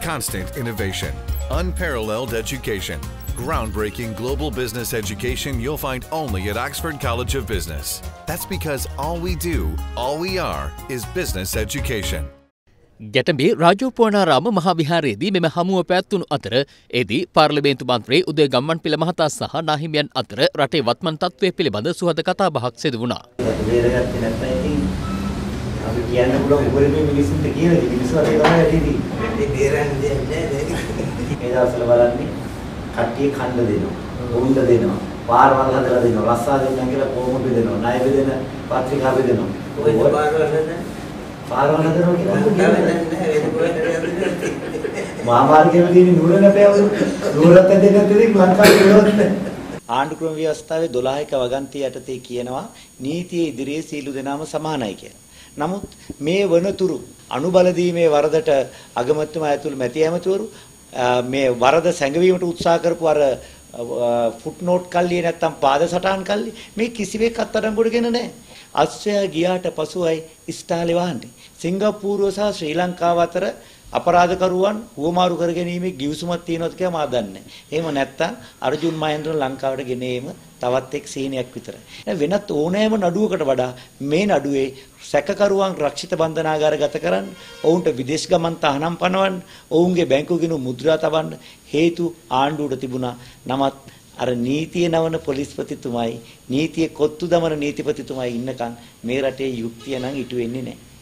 constant innovation, unparalleled education, groundbreaking global business education you'll find only at Oxford College of Business. That's because all we do, all we are, is business education. Getambe රාජෝපවනාරාම මහා විහාරයේදී මෙම හමුව පැවැත්වුණු අතර එදී පාර්ලිමේන්තු මන්ත්‍රී උදය ගම්මන්පිල මහතා සහ නාහිමියන් අතර රටේ වත්මන් තත්ත්වය පිළිබඳ සුහද කතාබහක් සිදු වුණා. අපි කියන්න පුළුවන් උගලේ මිනිස්සුන්ට කියන මිනිස්සු අතේ තමයි ඇතිදී. මේ බේරන්නේ නැහැ. මේ දවස්වල බලන්නේ කට්ටිය ඛණ්ඩ දෙනවා. වුණ්ඩ දෙනවා. පාරවල් හදලා දෙනවා. රස්සා දෙන්නම් කියලා කොහොම බෙදෙනවා. ණය බෙදෙන පත්‍රිකා බෙදෙනවා. ඔය පාරවල් හදන්න. පාරවල් හදනවා කියලා මාමාර්ගයේ තියෙන නුරණ පෑවලු. නුරත් දෙන්නත් දෙයක් ලංකාවේ නුරත් නැහැ. ආණ්ඩු ක්‍රම ව්‍යවස්ථාවේ 12ක වගන්තිය යටතේ කියනවා නීතියේ ඉදිරියේ සීළු දෙනාම සමානයි කියලා. නමුත් මේ වනතුරු අනුබල දීමේ වරදට අගමැතිතුමා ඇතුළු මැති ඇමතිවරු මේ වරද සැඟවීමට උත්සාහ කරපු අර ෆුට් නෝට් කල්ලියේ නැත්තම් පාද සටහන් කල්ලි මේ කිසිවෙක් අත්අඩංගුවට ගෙන නැහැ. අස්වැය ගියාට පසුයි ඉස්තාලේ වහන්නේ. සිංගප්පූරුව සහ ශ්‍රී ලංකාව අතර අපරාධකරුවන් හුවමාරු කර ගැනීමේ ගිවිසුමක් තියෙනවද කියලා මා දන්නේ නැහැ. එහෙම නැත්තම් අර්ජුන් මහේන්ද්‍ර ලංකාවට ගෙනීම තවත් එක් සීනයක් විතරයි. වෙනත් ඕනෑම නඩුවකට වඩා මේ නඩුවේ සැකකරුවන් රක්ෂිත බන්ධනාගාර ගත කරන්න, ඔවුන්ට විදේශ ගමන් තහනම් පනවන්න, ඔවුන්ගේ බැංකු ගිණුම් මුද්‍රා තබන්න හේතු ආණ්ඩුවට තිබුණා. නමුත් අර නීතිය නවන පොලිස්පතිතුමයි, නීතිය කොත්තු දමන නීතිපතිතුමයි ඉන්නකන් මේ රටේ යුක්තිය නම් ඉටු වෙන්නේ නැහැ.